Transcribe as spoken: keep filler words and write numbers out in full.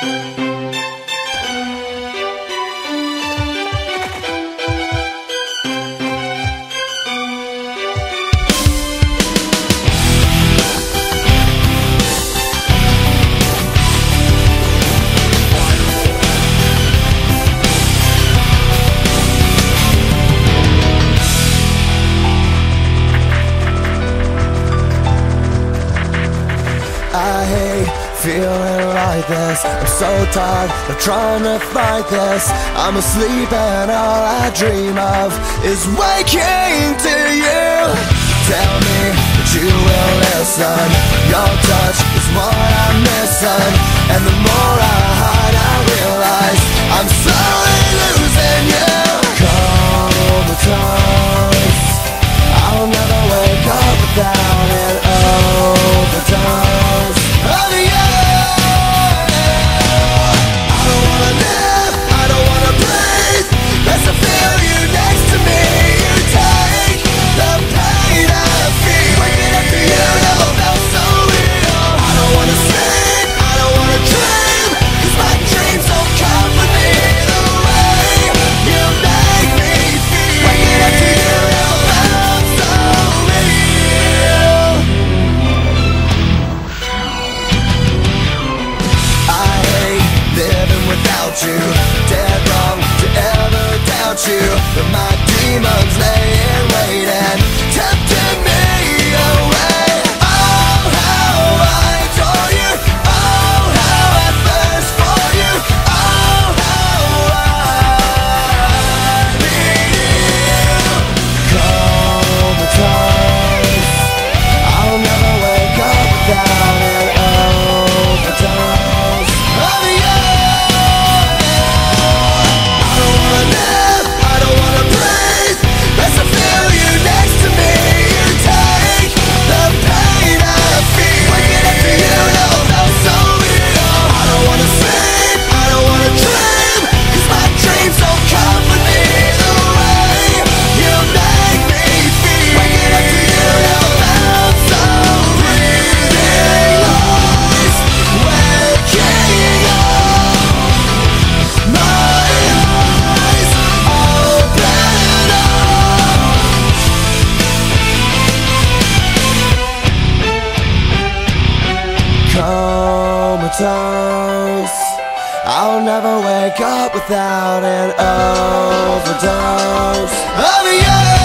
I hate feeling like this. I'm so tired of trying to fight this. I'm asleep and all I dream of is waking to you. Tell me that you will listen. Your touch is what I'm missing. And the more I hide, I realize I'm slowly losing you. Comatose, I'll never wake up without an overdose of you. I don't wanna live, I don't wanna breathe. As I feel you next to me, you take the pain I feel. Waking up to you never felt so real. I don't wanna sleep, I don't wanna dream, 'cause my dreams don't accompany the way you make me feel. Waking up to you never felt so real. I hate living without you. Dead wrong to ever doubt you. But my demons lay in wait and tempting me away. Oh, how I adore you. Oh, how I thirst for you. Oh, how I need you. Comatose, I'll never wake up without an overdose of you. I don't wanna live, I don't wanna breathe. As I feel you next to me, you take the pain I feel. Waking up to you never felt so real. I don't wanna sleep, I don't wanna dream, 'cause my dreams don't accompany the way you make me feel. Waking up to you never felt so real. Breathing lies, waking up, my eyes open up. Comatose, I'll never wake up without an overdose of you.